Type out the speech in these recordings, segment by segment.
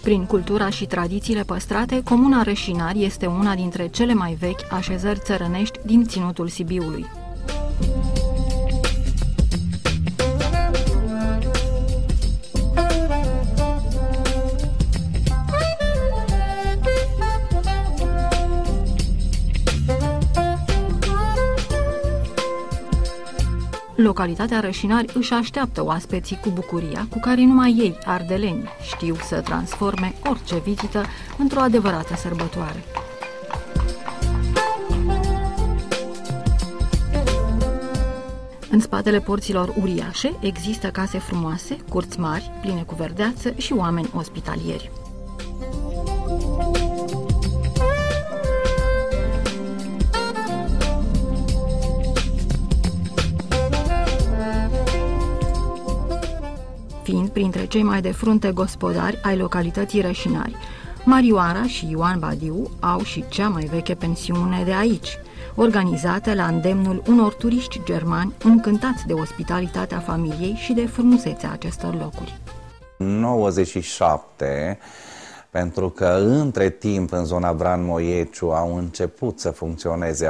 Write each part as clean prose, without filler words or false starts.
Prin cultura și tradițiile păstrate, comuna Rășinari este una dintre cele mai vechi așezări țărănești din ținutul Sibiului. Localitatea Rășinari își așteaptă oaspeții cu bucuria cu care numai ei, ardeleni, știu să transforme orice vizită într-o adevărată sărbătoare. În spatele porților uriașe există case frumoase, curți mari, pline cu verdeață și oameni ospitalieri. Fiind printre cei mai de frunte gospodari ai localității Rășinari, Marioara și Ioan Badiu au și cea mai veche pensiune de aici, organizată la îndemnul unor turiști germani încântați de ospitalitatea familiei și de frumusețea acestor locuri. 97, pentru că între timp în zona Bran-Moieciu au început să funcționeze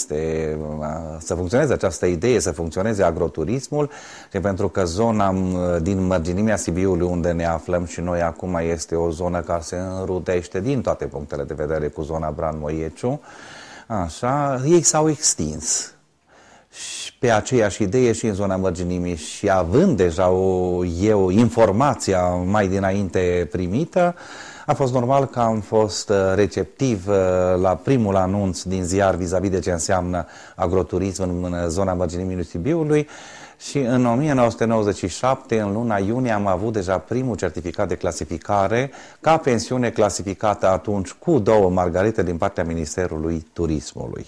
această idee, să funcționeze agroturismul, și pentru că zona din mărginimea Sibiului, unde ne aflăm și noi acum, este o zonă care se înrudește din toate punctele de vedere cu zona Bran-Moieciu, așa, ei s-au extins și pe aceeași idee și în zona mărginimii, și având deja informația mai dinainte primită, a fost normal că am fost receptiv la primul anunț din ziar vis-a-vis de ce înseamnă agroturism în zona mărginimii Sibiului, și în 1997, în luna iunie, am avut deja primul certificat de clasificare ca pensiune clasificată atunci cu 2 margarite din partea Ministerului Turismului.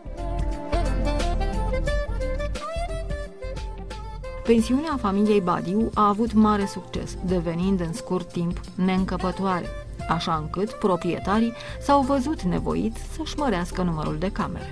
Pensiunea familiei Badiu a avut mare succes, devenind în scurt timp neîncăpătoare, așa încât proprietarii s-au văzut nevoiți să-și mărească numărul de camere.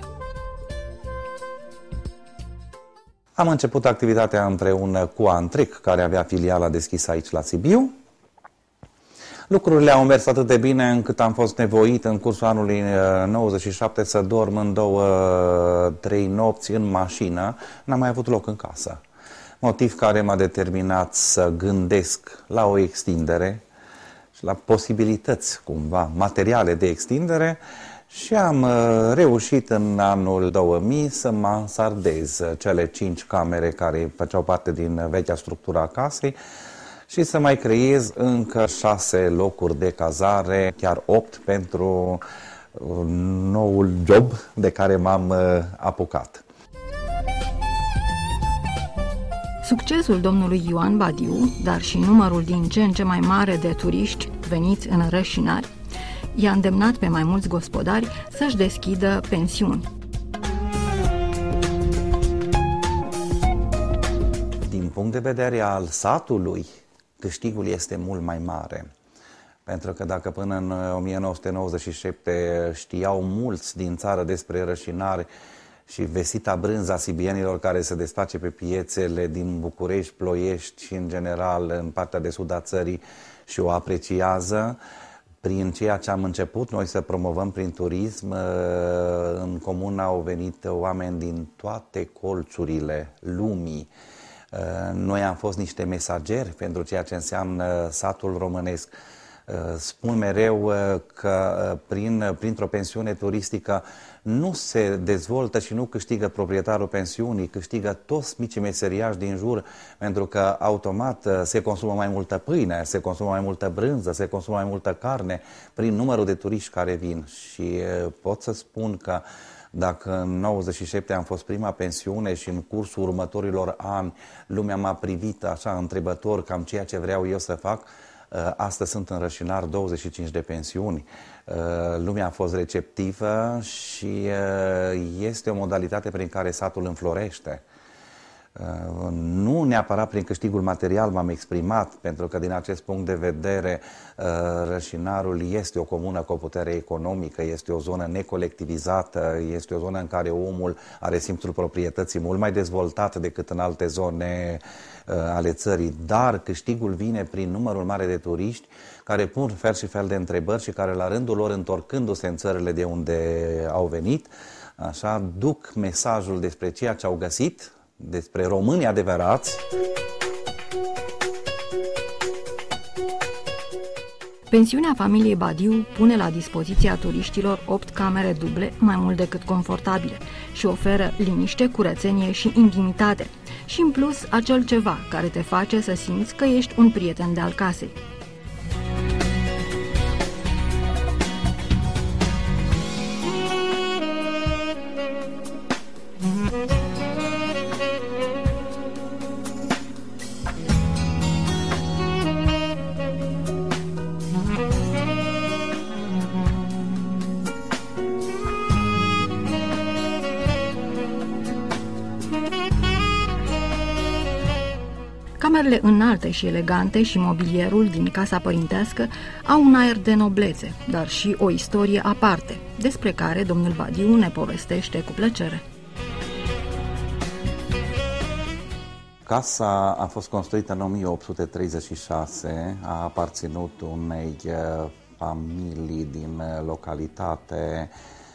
Am început activitatea împreună cu Antrec, care avea filiala deschisă aici la Sibiu. Lucrurile au mers atât de bine încât am fost nevoit în cursul anului 97 să dorm în 2-3 nopți în mașină. N-am mai avut loc în casă. Motiv care m-a determinat să gândesc la o extindere și la posibilități cumva materiale de extindere, și am reușit în anul 2000 să mansardez cele 5 camere care făceau parte din vechea structură a casei și să mai creez încă 6 locuri de cazare, chiar 8 pentru noul job de care m-am apucat. Succesul domnului Ioan Badiu, dar și numărul din ce în ce mai mare de turiști veniți în Rășinari, i-a îndemnat pe mai mulți gospodari să-și deschidă pensiuni. Din punct de vedere al satului, câștigul este mult mai mare. Pentru că dacă până în 1997 știau mulți din țară despre Rășinari și vestita brânza sibienilor care se desface pe piețele din București, Ploiești și în general în partea de sud a țării și o apreciază, prin ceea ce am început noi să promovăm prin turism, în comună au venit oameni din toate colțurile lumii. Noi am fost niște mesageri pentru ceea ce înseamnă satul românesc. Spun mereu că printr-o pensiune turistică nu se dezvoltă și nu câștigă proprietarul pensiunii, câștigă toți micii meseriași din jur, pentru că automat se consumă mai multă pâine, se consumă mai multă brânză, se consumă mai multă carne prin numărul de turiști care vin. Și pot să spun că dacă în 97 am fost prima pensiune și în cursul următorilor ani lumea m-a privit așa întrebător cam ceea ce vreau eu să fac, astăzi sunt în Rășinari 25 de pensiuni. Lumea a fost receptivă și este o modalitate prin care satul înflorește. Nu neapărat prin câștigul material m-am exprimat, pentru că din acest punct de vedere Rășinarul este o comună cu o putere economică, este o zonă necolectivizată, este o zonă în care omul are simțul proprietății mult mai dezvoltat decât în alte zone ale țării, dar câștigul vine prin numărul mare de turiști care pun fel și fel de întrebări și care la rândul lor, întorcându-se în țările de unde au venit, așa, duc mesajul despre ceea ce au găsit, despre români adevărați. Pensiunea familiei Badiu pune la dispoziția turiștilor 8 camere duble, mai mult decât confortabile, și oferă liniște, curățenie și intimitate. Și în plus, acel ceva care te face să simți că ești un prieten de al casei. Camerele înalte și elegante și mobilierul din casa părintească au un aer de noblețe, dar și o istorie aparte, despre care domnul Badiu ne povestește cu plăcere. Casa a fost construită în 1836, a aparținut unei familii din localitate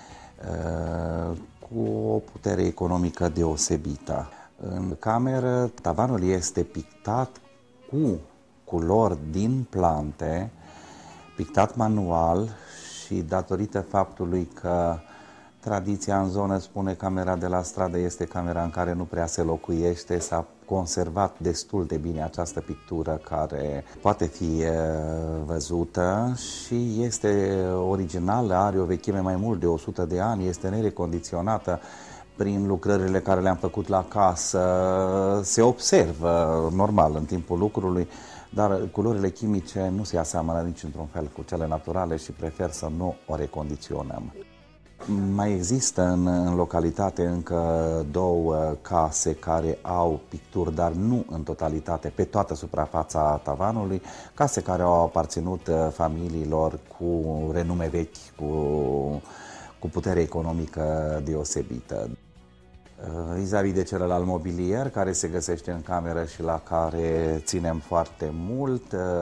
cu o putere economică deosebită. În cameră, tavanul este pictat cu culori din plante, pictat manual și datorită faptului că tradiția în zonă spune camera de la stradă este camera în care nu prea se locuiește, s-a conservat destul de bine această pictură care poate fi văzută și este originală, are o vechime mai mult de 100 de ani, este nerecondiționată. Prin lucrările care le-am făcut la casă se observă normal în timpul lucrului, dar culorile chimice nu se aseamănă nici într-un fel cu cele naturale și prefer să nu o recondiționăm. Mai există în localitate încă 2 case care au picturi, dar nu în totalitate, pe toată suprafața tavanului, case care au aparținut familiilor cu renume vechi, cu putere economică deosebită. Vis-a-vis de celălalt mobilier care se găsește în cameră și la care ținem foarte mult,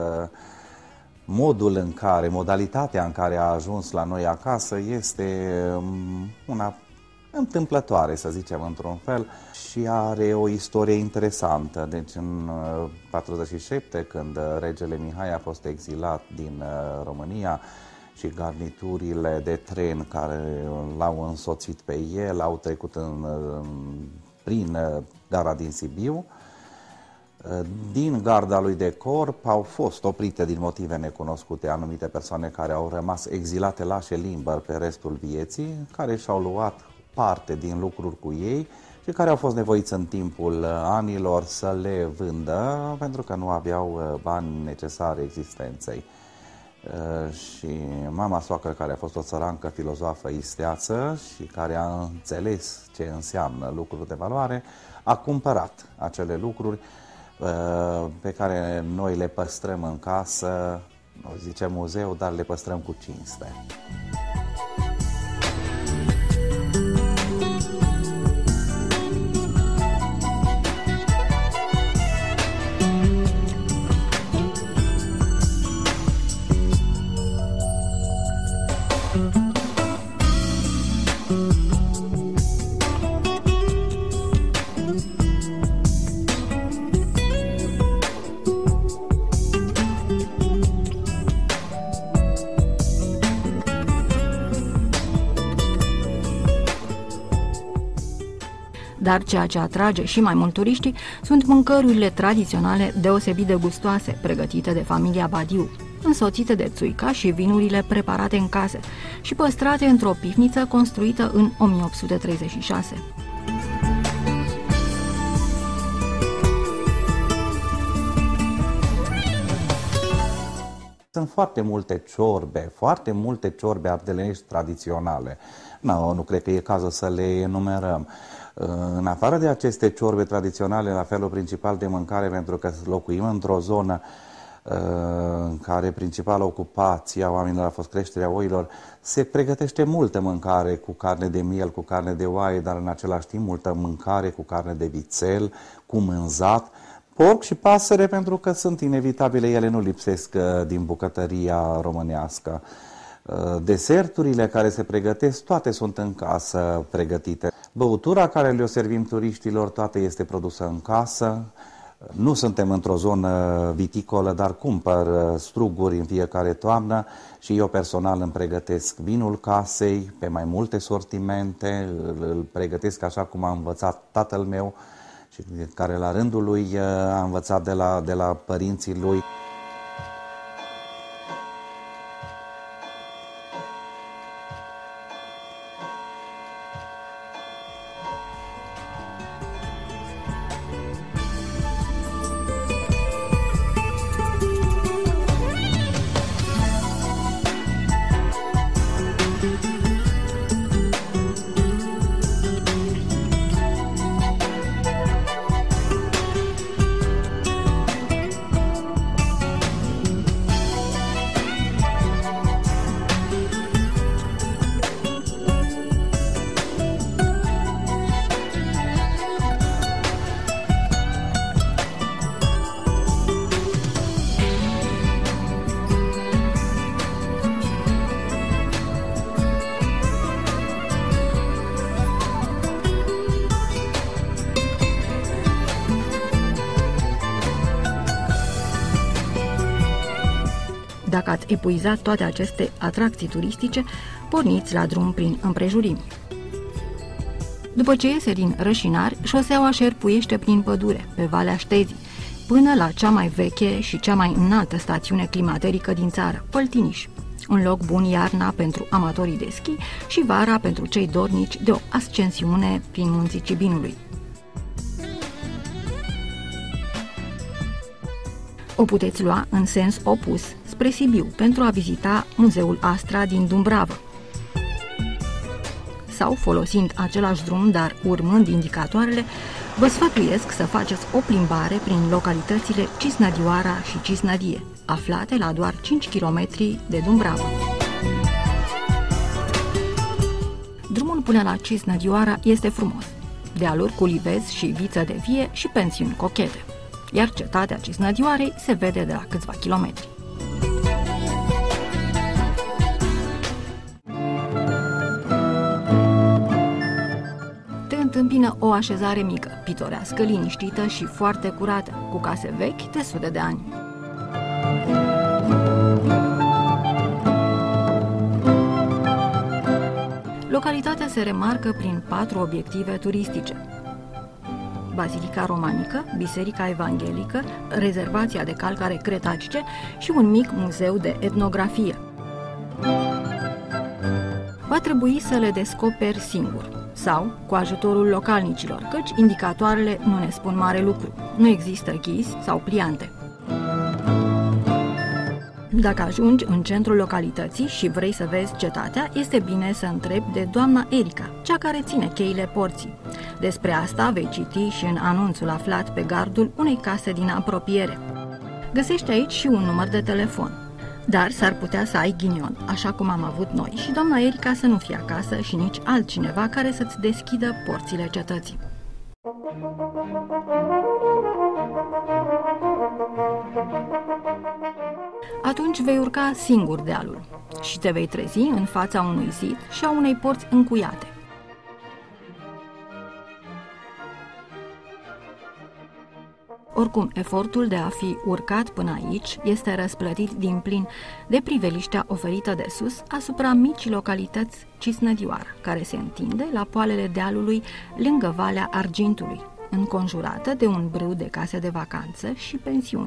modalitatea în care a ajuns la noi acasă este una întâmplătoare, să zicem, într-un fel, și are o istorie interesantă. Deci în 47, când regele Mihai a fost exilat din România, și garniturile de tren care l-au însoțit pe el au trecut prin gara din Sibiu. Din garda lui de corp au fost oprite din motive necunoscute anumite persoane care au rămas exilate lașe limbă pe restul vieții, care și-au luat parte din lucruri cu ei și care au fost nevoiți în timpul anilor să le vândă pentru că nu aveau bani necesari existenței. Și mama soacră, care a fost o țărancă filozofă isteață și care a înțeles ce înseamnă lucruri de valoare, a cumpărat acele lucruri pe care noi le păstrăm în casă, zicem muzeu, dar le păstrăm cu cinste. Dar ceea ce atrage și mai mult turiștii sunt mâncărurile tradiționale deosebit de gustoase, pregătite de familia Badiu, însoțite de țuica și vinurile preparate în case și păstrate într-o pivniță construită în 1836. În sunt foarte multe ciorbe ardelenești tradiționale. Nu cred că e cazul să le enumerăm. În afară de aceste ciorbe tradiționale, la felul principal de mâncare, pentru că locuim într-o zonă în care principala ocupație a oamenilor a fost creșterea oilor, se pregătește multă mâncare cu carne de miel, cu carne de oaie, dar în același timp multă mâncare cu carne de vițel, cu mânzat, porc și pasăre, pentru că sunt inevitabile, ele nu lipsesc din bucătăria românească. Deserturile care se pregătesc, toate sunt în casă pregătite. Băutura care le-o servim turiștilor, toată este produsă în casă. Nu suntem într-o zonă viticolă, dar cumpăr struguri în fiecare toamnă și eu personal îmi pregătesc vinul casei pe mai multe sortimente, îl pregătesc așa cum a învățat tatăl meu și care la rândul lui a învățat de la părinții lui. Dacă ați epuizat toate aceste atracții turistice, porniți la drum prin împrejurimi. După ce iese din Rășinari, șoseaua șerpuiește prin pădure, pe Valea Ștezii, până la cea mai veche și cea mai înaltă stațiune climaterică din țară, Păltiniș. Un loc bun iarna pentru amatorii de schi și vara pentru cei dornici de o ascensiune prin munții Cibinului. O puteți lua în sens opus, spre Sibiu, pentru a vizita Muzeul Astra din Dumbravă. Sau, folosind același drum, dar urmând indicatoarele, vă sfătuiesc să faceți o plimbare prin localitățile Cisnădioara și Cisnădie, aflate la doar 5 km de Dumbravă. Drumul până la Cisnădioara este frumos, dealuri cu livezi și viță de vie și pensiuni cochete, iar cetatea Cisnădioarei se vede de la câțiva kilometri. Te întâmpină o așezare mică, pitorească, liniștită și foarte curată, cu case vechi de sute de ani. Localitatea se remarcă prin 4 obiective turistice: Bazilica Romanică, Biserica Evanghelică, rezervația de calcare cretacice și un mic muzeu de etnografie. Va trebui să le descoperi singur sau cu ajutorul localnicilor, căci indicatoarele nu ne spun mare lucru. Nu există ghis sau pliante. Dacă ajungi în centrul localității și vrei să vezi cetatea, este bine să întrebi de doamna Erica, cea care ține cheile porții. Despre asta vei citi și în anunțul aflat pe gardul unei case din apropiere. Găsești aici și un număr de telefon. Dar s-ar putea să ai ghinion, așa cum am avut noi, și doamna Erica să nu fie acasă și nici altcineva care să-ți deschidă porțile cetății. Atunci vei urca singur dealul și te vei trezi în fața unui zid și a unei porți încuiate. Oricum, efortul de a fi urcat până aici este răsplătit din plin de priveliștea oferită de sus asupra micii localități Cisnădioara, care se întinde la poalele dealului lângă Valea Argintului, înconjurată de un brâu de case de vacanță și pensiuni.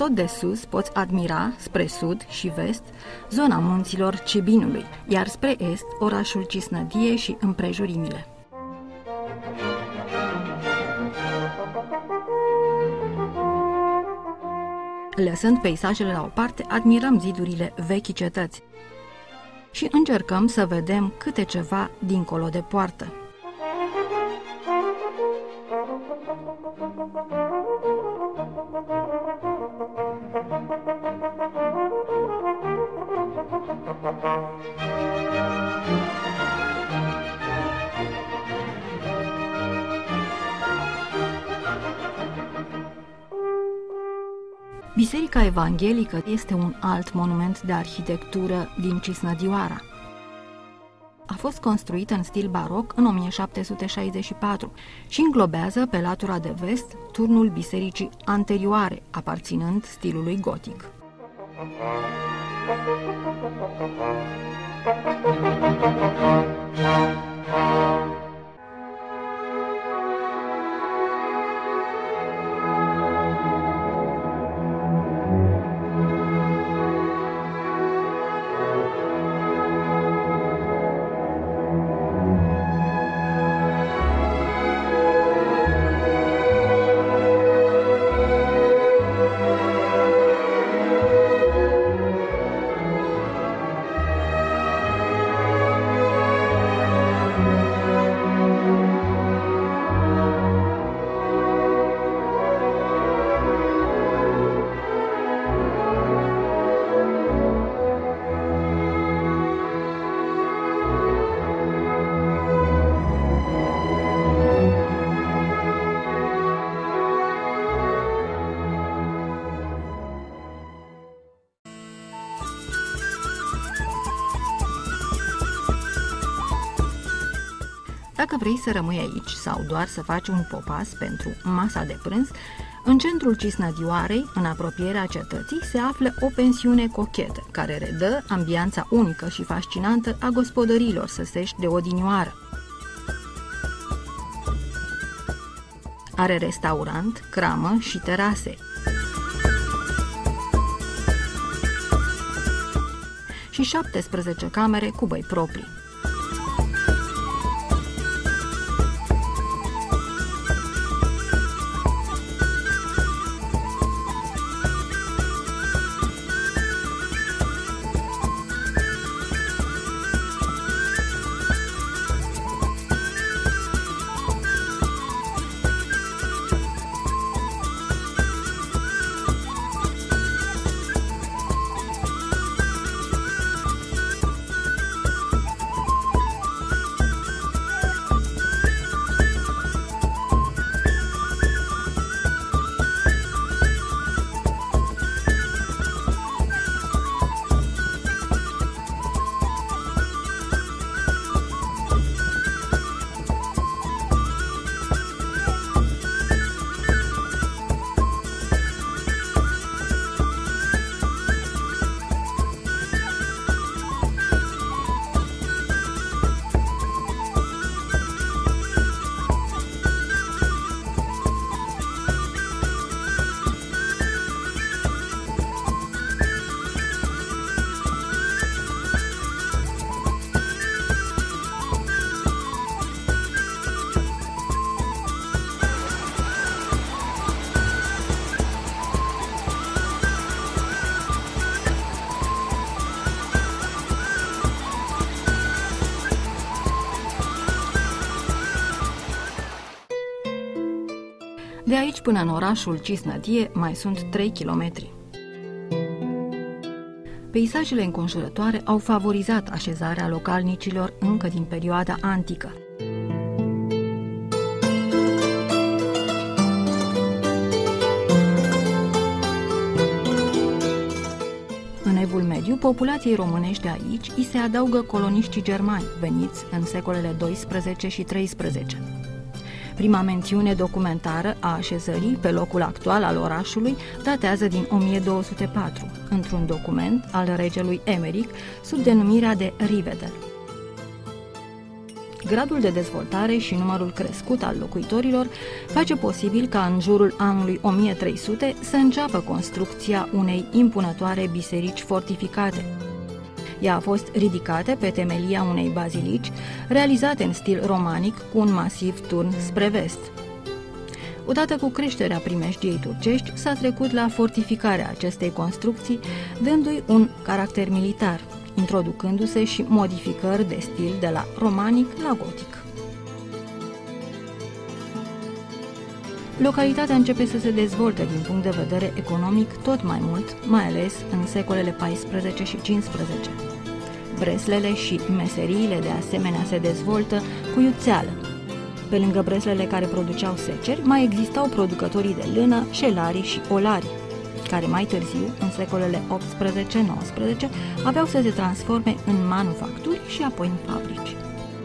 tot de sus poți admira, spre sud și vest, zona munților Cebinului, iar spre est orașul Cisnădie și împrejurimile. Lăsând peisajele la o parte, admirăm zidurile vechii cetăți și încercăm să vedem câte ceva dincolo de poartă. Biserica Evanghelică este un alt monument de arhitectură din Cisnădioara. A fost construită în stil baroc în 1764 și înglobează pe latura de vest turnul bisericii anterioare, aparținând stilului gotic. Dacă vrei să rămâi aici sau doar să faci un popas pentru masa de prânz, în centrul Cisnădioarei, în apropierea cetății, se află o pensiune cochetă, care redă ambianța unică și fascinantă a gospodăriilor săsești de odinioară. Are restaurant, cramă și terase. Și 17 camere cu băi proprii. De aici până în orașul Cisnădie mai sunt 3 kilometri. Peisajele înconjurătoare au favorizat așezarea localnicilor încă din perioada antică. În Evul Mediu, populației românești de aici îi se adaugă coloniștii germani, veniți în secolele 12 și 13. Prima mențiune documentară a așezării pe locul actual al orașului datează din 1204, într-un document al regelui Emeric, sub denumirea de Rivedel. Gradul de dezvoltare și numărul crescut al locuitorilor face posibil ca în jurul anului 1300 să înceapă construcția unei impunătoare biserici fortificate. Ea a fost ridicată pe temelia unei bazilici, realizate în stil romanic cu un masiv turn spre vest. Odată cu creșterea primejdiei turcești, s-a trecut la fortificarea acestei construcții, dându-i un caracter militar, introducându-se și modificări de stil de la romanic la gotic. Localitatea începe să se dezvolte din punct de vedere economic tot mai mult, mai ales în secolele 14 și 15. Breslele și meseriile de asemenea se dezvoltă cu iuțeală. Pe lângă breslele care produceau seceri, mai existau producătorii de lână, șelarii și olarii, care mai târziu, în secolele 18-19, aveau să se transforme în manufacturi și apoi în fabrici.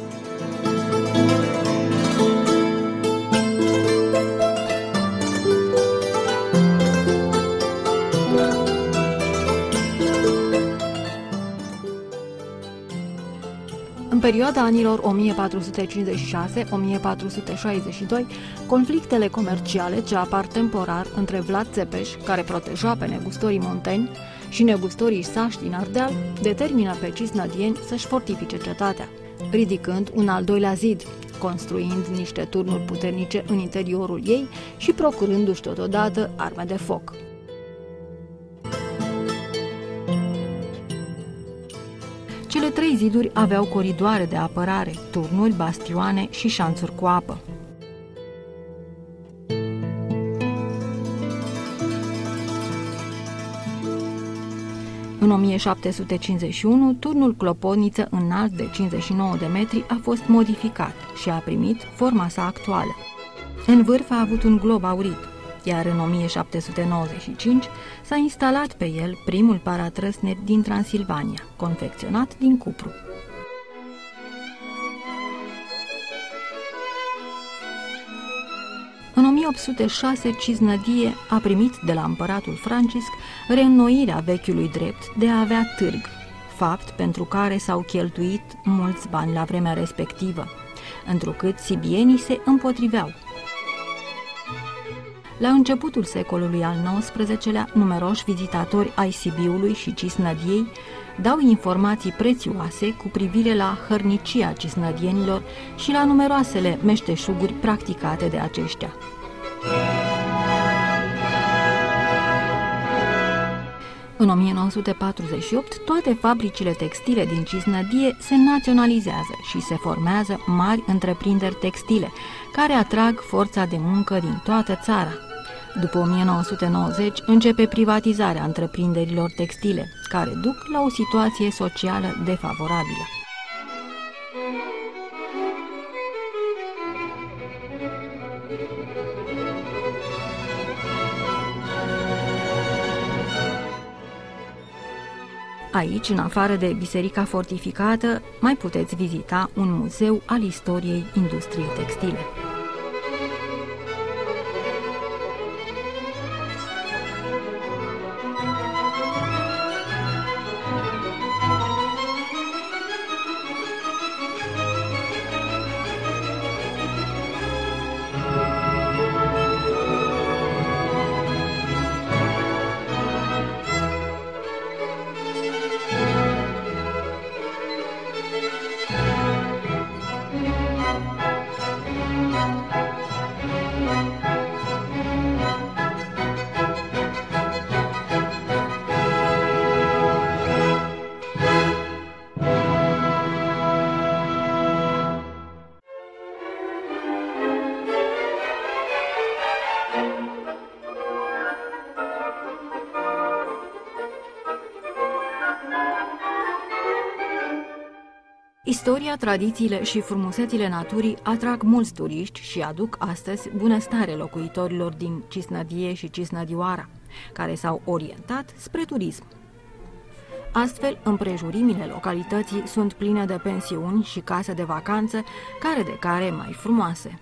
În perioada anilor 1456-1462, conflictele comerciale ce apar temporar între Vlad Țepeș, care proteja pe negustorii monteni, și negustorii sași din Ardeal, determină pe cisnădieni să-și fortifice cetatea, ridicând un al doilea zid, construind niște turnuri puternice în interiorul ei și procurându-și totodată arme de foc. Cele trei ziduri aveau coridoare de apărare, turnuri, bastioane și șanțuri cu apă. În 1751, turnul Clopotniță, înalt de 59 de metri, a fost modificat și a primit forma sa actuală. În vârf a avut un glob aurit, iar în 1795 s-a instalat pe el primul paratrăsnet din Transilvania, confecționat din cupru. În 1806, Cisnădie a primit de la împăratul Francisc reînnoirea vechiului drept de a avea târg, fapt pentru care s-au cheltuit mulți bani la vremea respectivă, întrucât sibienii se împotriveau. La începutul secolului al XIX-lea, numeroși vizitatori ai Sibiului și Cisnădiei dau informații prețioase cu privire la hărnicia cisnădienilor și la numeroasele meșteșuguri practicate de aceștia. În 1948, toate fabricile textile din Cisnădie se naționalizează și se formează mari întreprinderi textile, care atrag forța de muncă din toată țara. După 1990 începe privatizarea întreprinderilor textile, care duc la o situație socială defavorabilă. Aici, în afară de biserica fortificată, mai puteți vizita un muzeu al istoriei industriei textile. Istoria, tradițiile și frumusețile naturii atrag mulți turiști și aduc astăzi bunăstare locuitorilor din Cisnădie și Cisnădioara, care s-au orientat spre turism. Astfel, împrejurimile localității sunt pline de pensiuni și case de vacanță, care de care mai frumoase.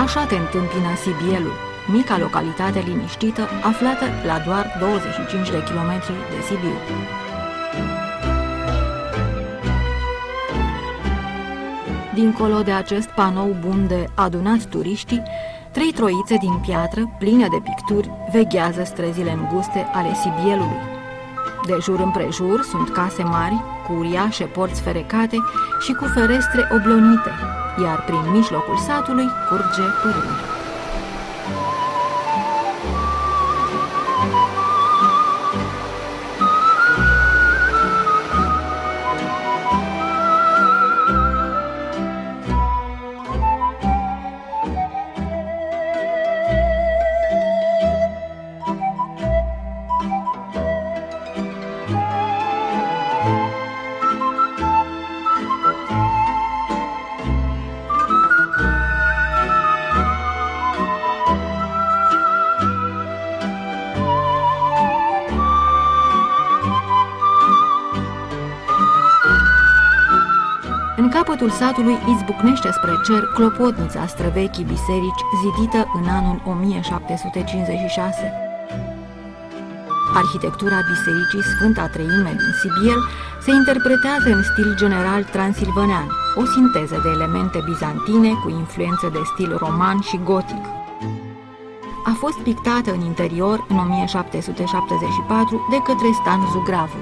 Așa te întâmpină Sibielul, mica localitate liniștită aflată la doar 25 de kilometri de Sibiu. Dincolo de acest panou bun de adunat turiștii, 3 troițe din piatră, pline de picturi, veghează străzile înguste ale Sibielului. De jur împrejur sunt case mari, cu uriașe porți ferecate și cu ferestre oblonite, iar prin mijlocul satului curge pârâul. În capătul satului izbucnește spre cer clopotnița străvechii biserici zidită în anul 1756. Arhitectura bisericii Sfânta Treime din Sibiel se interpretează în stil general transilvanean, o sinteză de elemente bizantine cu influențe de stil roman și gotic. A fost pictată în interior în 1774 de către Stan Zugravu.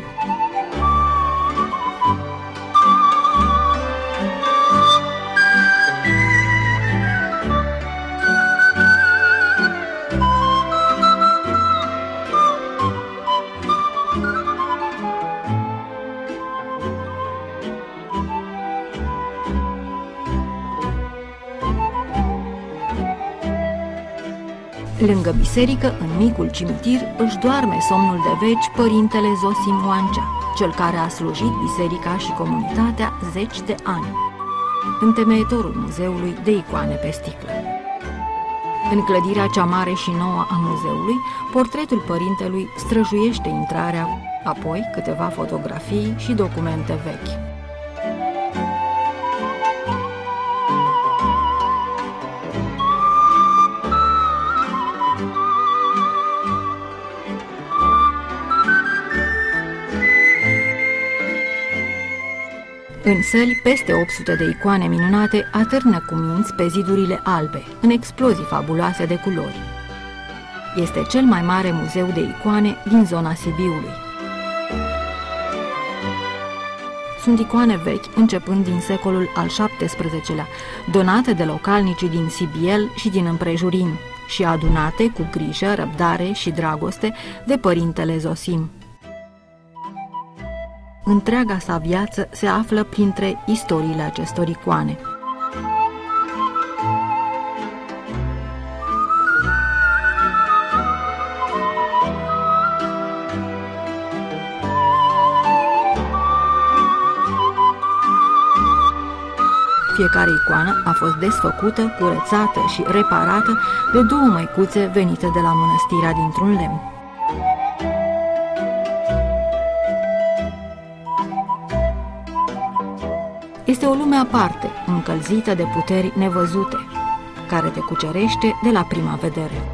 Lângă biserică, în micul cimitir, își doarme somnul de veci părintele Zosim Oancea, cel care a slujit biserica și comunitatea 10 de ani, întemeietorul muzeului de icoane pe sticlă. În clădirea cea mare și nouă a muzeului, portretul părintelui străjuiește intrarea, apoi câteva fotografii și documente vechi. În săli, peste 800 de icoane minunate atârnă cu minți pe zidurile albe, în explozii fabuloase de culori. Este cel mai mare muzeu de icoane din zona Sibiului. Sunt icoane vechi, începând din secolul al XVII-lea, donate de localnicii din Sibiel și din împrejurimi, și adunate cu grijă, răbdare și dragoste de părintele Zosim. Întreaga sa viață se află printre istoriile acestor icoane. Fiecare icoană a fost desfăcută, curățată și reparată de 2 măicuțe venite de la mănăstirea dintr-un lemn. Este o lume aparte, încălzită de puteri nevăzute, care te cucerește de la prima vedere.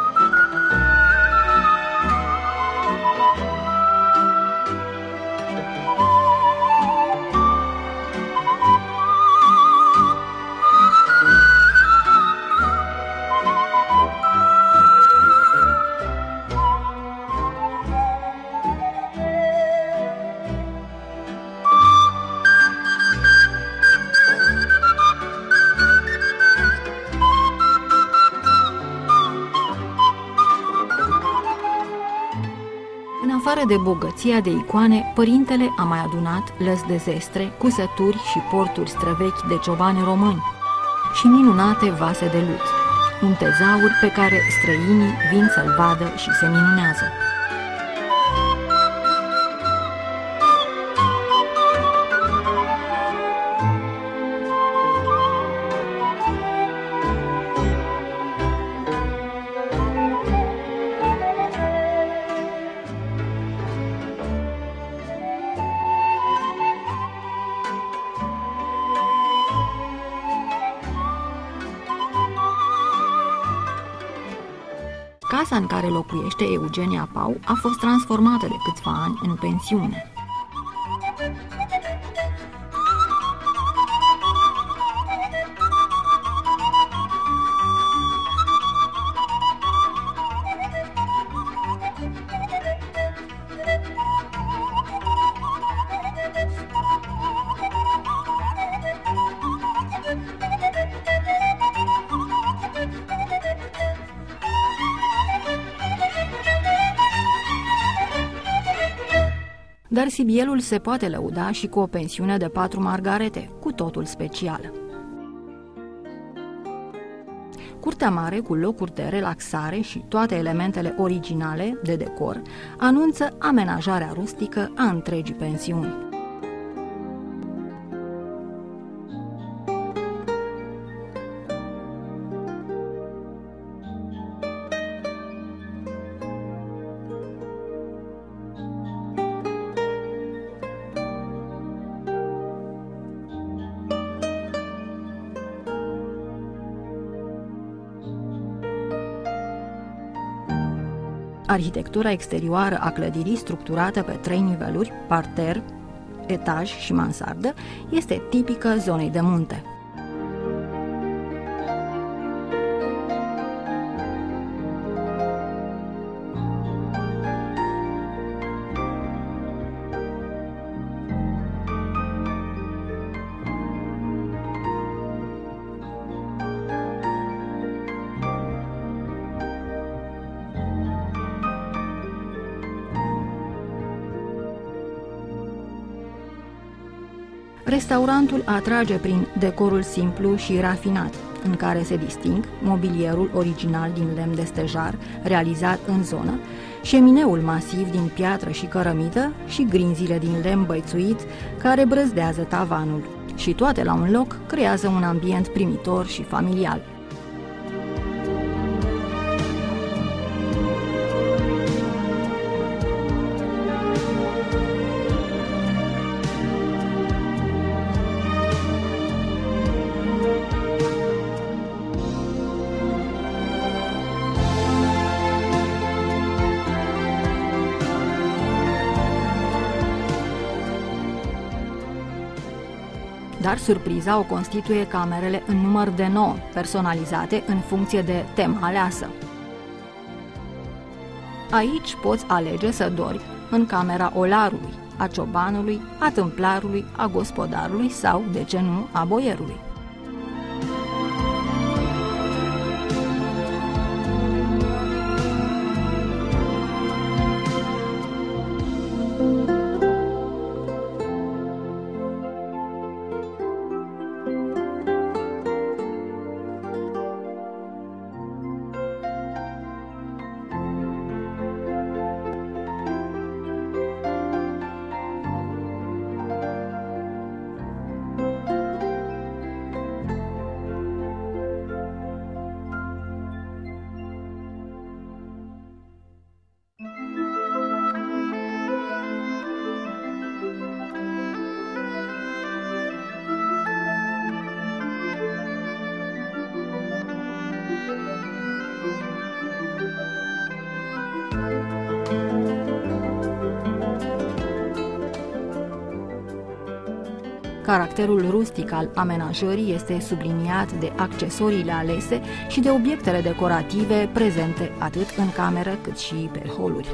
În afară de bogăția de icoane, părintele a mai adunat lăzi de zestre, cusături și porturi străvechi de ciobani români și minunate vase de lut, un tezaur pe care străinii vin să-l vadă și se minunează. Casa în care locuiește Eugenia Pau a fost transformată de câțiva ani în pensiune. Dar Sibielul se poate lăuda și cu o pensiune de 4 margarete, cu totul specială. Curtea mare, cu locuri de relaxare și toate elementele originale de decor, anunță amenajarea rustică a întregii pensiuni. Arhitectura exterioară a clădirii, structurată pe 3 niveluri, parter, etaj și mansardă, este tipică zonei de munte. Restaurantul atrage prin decorul simplu și rafinat, în care se disting mobilierul original din lemn de stejar, realizat în zonă, șemineul masiv din piatră și cărămidă și grinzile din lemn băițuit care brăzdează tavanul. Și toate la un loc creează un ambient primitor și familial. Dar surpriza o constituie camerele în număr de 9, personalizate în funcție de tema aleasă. Aici poți alege să dormi în camera olarului, a ciobanului, a tâmplarului, a gospodarului sau, de ce nu, a boierului. Caracterul rustic al amenajării este subliniat de accesoriile alese și de obiectele decorative prezente atât în cameră cât și pe holuri.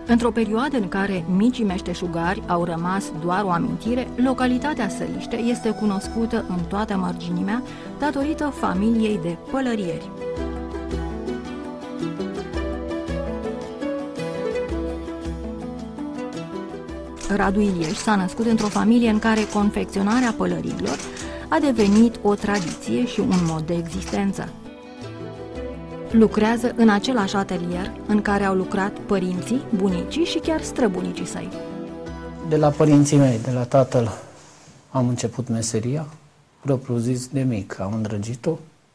Într-o perioadă în care micii meșteșugari au rămas doar o amintire, localitatea Săliște este cunoscută în toată mărginimea datorită familiei de pălărieri. Radu Ilieș s-a născut într-o familie în care confecționarea pălăriilor a devenit o tradiție și un mod de existență. Lucrează în același atelier în care au lucrat părinții, bunicii și chiar străbunicii săi. De la părinții mei, de la tatăl, am început meseria, propriu-zis de mic, am îndrăgit-o.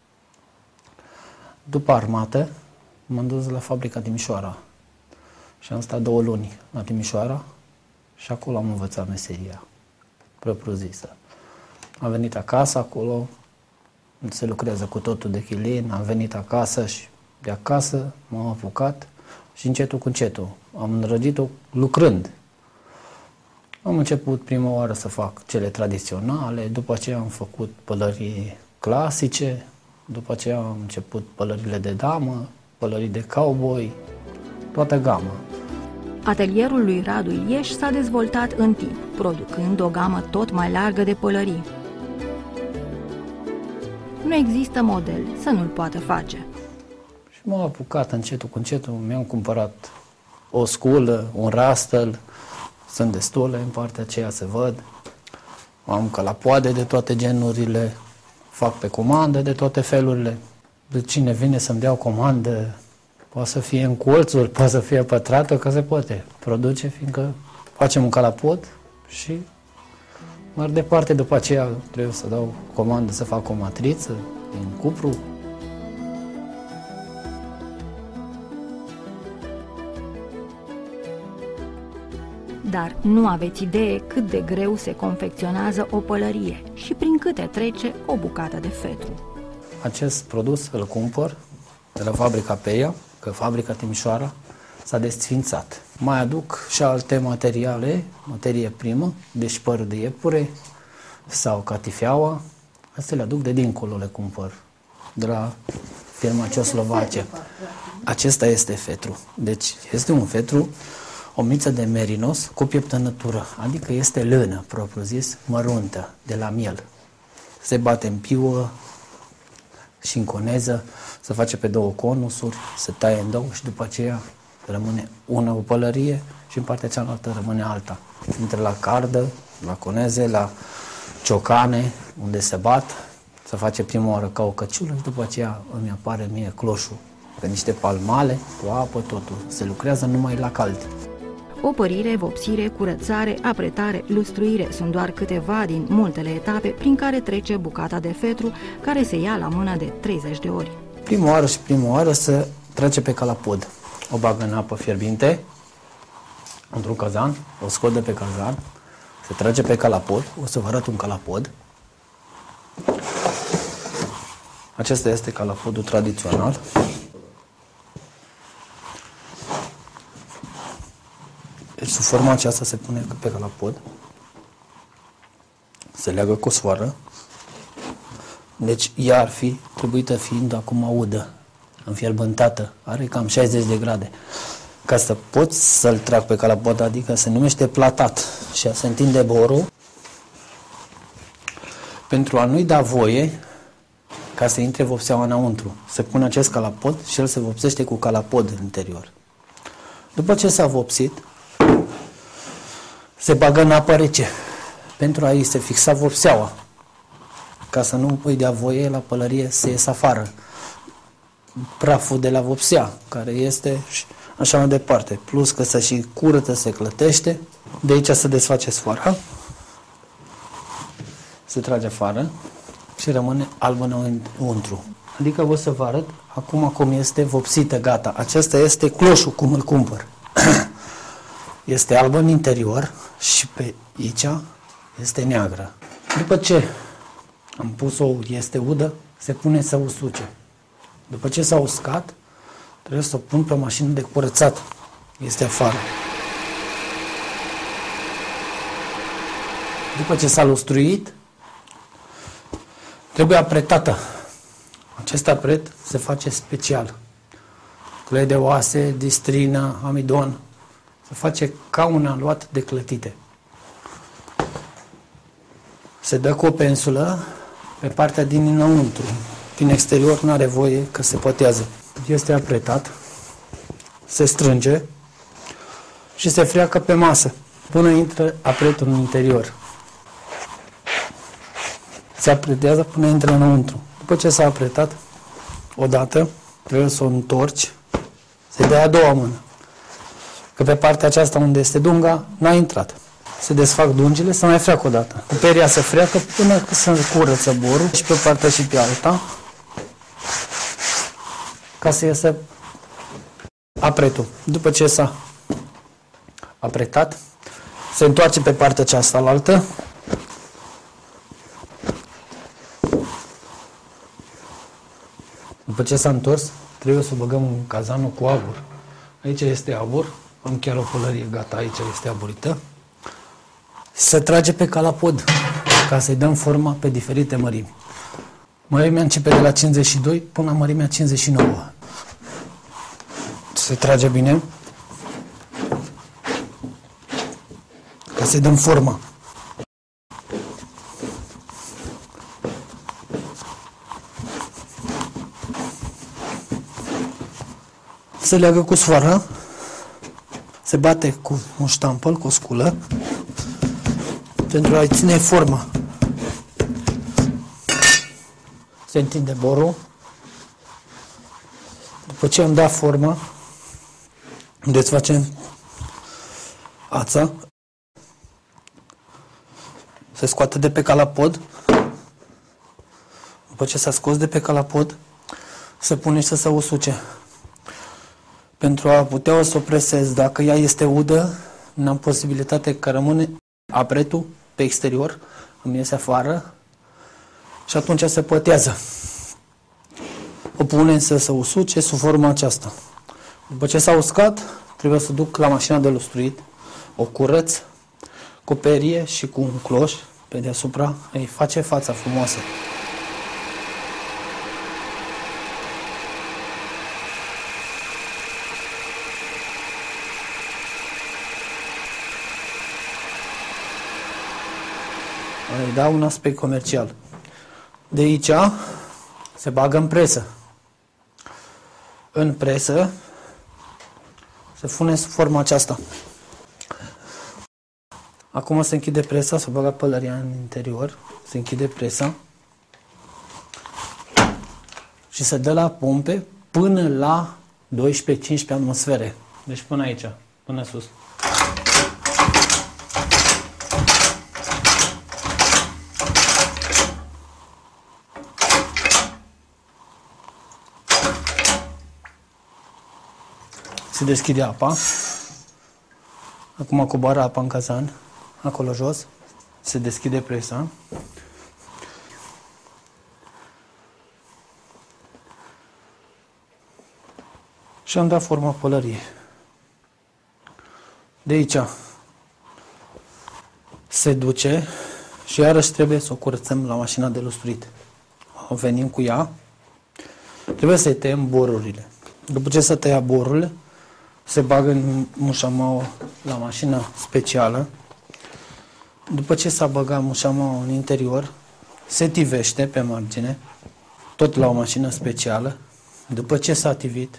După armată, m-am dus la fabrica Timișoara și am stat 2 luni la Timișoara și acolo am învățat meseria, propriu-zisă. Am venit acasă, acolo se lucrează cu totul de chilin, am venit acasă și de acasă m-am apucat și încetul cu încetul. Am îndrăgit-o lucrând. Am început prima oară să fac cele tradiționale, după aceea am făcut pălării clasice, după aceea am început pălările de damă, pălării de cowboy, toată gama. Atelierul lui Radu Ilieș s-a dezvoltat în timp, producând o gamă tot mai largă de pălării. Nu există model să nu-l poată face. Și m-am apucat încetul cu încetul, mi-am cumpărat o sculă, un rastel, sunt destule, în partea aceea se văd. Am calapoade de toate genurile, fac pe comandă de toate felurile. De cine vine să-mi dea o comandă, poate să fie în colțuri, poate să fie pătrată, că se poate produce, fiindcă facem un calapod și mai departe, după aceea trebuie să dau comandă să fac o matriță din cupru. Dar nu aveți idee cât de greu se confecționează o pălărie și prin câte trece o bucată de fetru. Acest produs îl cumpăr de la fabrica Peia, că fabrica Timișoara s-a desfințat. Mai aduc și alte materiale, materie primă, deci păr de iepure sau catifeaua. Astea le aduc de dincolo, le cumpăr, de la firma Ceoslovace. Acesta este fetru. Deci este un fetru, o miță de merinos cu pieptănătură, adică este lână, propriu-zis, măruntă, de la miel. Se bate în piuă și în coneză, se face pe 2 conusuri, se taie în 2 și după aceea rămâne una o pălărie și în partea cealaltă rămâne alta. Intră la cardă, la coneze, la ciocane, unde se bat, se face prima oară ca o căciulă și după aceea îmi apare mie cloșul pe niște palmale, cu apă, totul. Se lucrează numai la cald. Opărire, vopsire, curățare, apretare, lustruire sunt doar câteva din multele etape prin care trece bucata de fetru, care se ia la mână de 30 de ori. Prima oară se trece pe calapod. O bagă în apă fierbinte, într-un cazan, o scot de pe cazan, se trage pe calapod, o să vă arăt un calapod. Acesta este calapodul tradițional. Deci sub forma aceasta se pune pe calapod, se leagă cu o soară. Deci ea ar fi trebuită fiind acum udă, înfierbântată, are cam 60 de grade. Ca să pot să-l trag pe calapod, adică se numește platat și se întinde borul, pentru a nu-i da voie ca să intre vopseaua înăuntru. Se pune acest calapod și el se vopsește cu calapod în interior. După ce s-a vopsit, se bagă în apă rece pentru a-i se fixa vopseaua, ca să nu îi dea voie la pălărie să ies afară praful de la vopsea, care este și așa mai departe. Plus că se și curăță, se clătește, de aici se desface sfoara, se trage afară și rămâne albă înăuntru. Adică vă să vă arăt acum cum este vopsită, gata. Acesta este cloșul, cum îl cumpăr. Este albă în interior și pe aici este neagră. După ce am pus-o, este udă, se pune să usuce. După ce s-a uscat, trebuie să o pun pe o mașină de curățat. Este afară. După ce s-a lustruit, trebuie apretată. Acest apret se face special. Clei de oase, distrină, amidon. Se face ca un aluat de clătite. Se dă cu o pensulă pe partea din înăuntru. Din exterior nu are voie că se pătează. Este apretat, se strânge și se freacă pe masă până intră apretul în interior. Se apretează până intră înăuntru. După ce s-a apretat, odată trebuie să o întorci, să-i dai a doua mână. Că pe partea aceasta unde este dunga, n-a intrat. Se desfac dungile, se mai freacă odată. Cu peria se freacă până când se curăță borul și pe o parte și pe alta, ca să iasă apretul. După ce s-a apretat, se întoarce pe partea aceasta la altă. După ce s-a întors, trebuie să băgăm în cazanul cu abur. Aici este abur, am chiar o pălărie gata, aici este aburită. Se trage pe calapod, ca să-i dăm forma pe diferite mărimi. Mărimea începe de la 52 până la mărimea 59. Se trage bine, ca să-i dăm forma. Se leagă cu sfoara, se bate cu un ștampăl, cu o sculă, pentru a-i ține forma. Se întinde borul. După ce am dat forma, unde-ți facem ața, se scoate de pe calapod. După ce s-a scos de pe calapod, se pune și să se usuce. Pentru a putea să o presez, dacă ea este udă, n-am posibilitate că rămâne apretul pe exterior, îmi iese afară și atunci se pătează. O punem să se usuce sub forma aceasta. După ce s-a uscat, trebuie să duc la mașina de lustruit, o curăț cu perie și cu un cloș pe deasupra, îi face fața frumoasă. Îi dau un aspect comercial. De aici se bagă în presă. În presă se pune sub forma aceasta. Acum se închide presa, se bagă pălăria în interior, se închide presa și se dă la pompe până la 12-15 atmosfere. Deci până aici, până sus. Se deschide apa. Acum coboară apa în cazan, acolo jos. Se deschide presa. Și am dat forma pălăriei. De aici se duce și iarăși trebuie să o curățăm la mașina de lustruit. Venim cu ea. Trebuie să-i tăiem borurile. După ce se tăia borurile, se bagă în mușamau la mașină specială. După ce s-a băgat mușamau în interior, se tivește pe margine, tot la o mașină specială. După ce s-a tivit,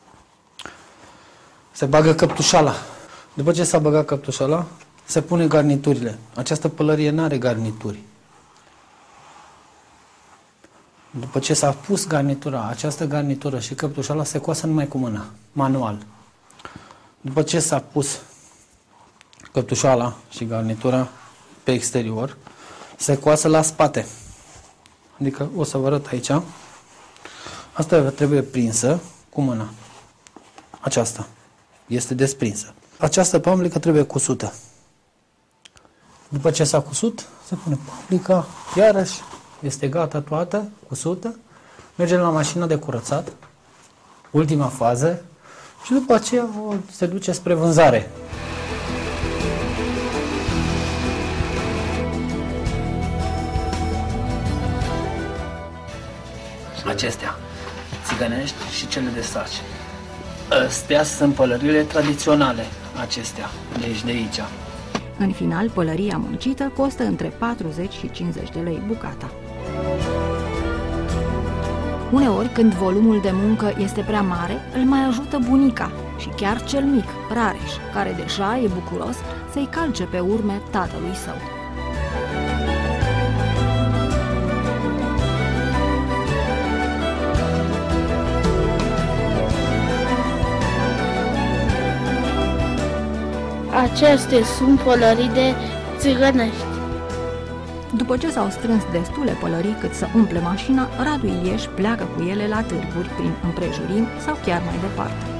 se bagă căptușala. După ce s-a băgat căptușala, se pune garniturile. Această pălărie nu are garnituri. După ce s-a pus garnitura, această garnitură și căptușala se coasă numai cu mâna, manual. După ce s-a pus căptușala și garnitura pe exterior, se coasă la spate. Adică o să vă arăt aici. Asta trebuie prinsă cu mâna. Aceasta este desprinsă. Această pamblică trebuie cusută. După ce s-a cusut, se pune pamblica, iarăși este gata toată, cusută, mergem la mașina de curățat, ultima fază, și după aceea se duce spre vânzare. Acestea, țigănești și cele de saci. Astea sunt pălăriile tradiționale. acestea, deci de aici. În final, pălăria muncită costă între 40 și 50 de lei bucata. Uneori, când volumul de muncă este prea mare, îl mai ajută bunica și chiar cel mic, Rareș, care deja e bucuros să-i calce pe urme tatălui său. Acestea sunt pălării de țigănești. După ce s-au strâns destule pălării cât să umple mașina, Radu Ilieș pleacă cu ele la târguri prin împrejurimi sau chiar mai departe.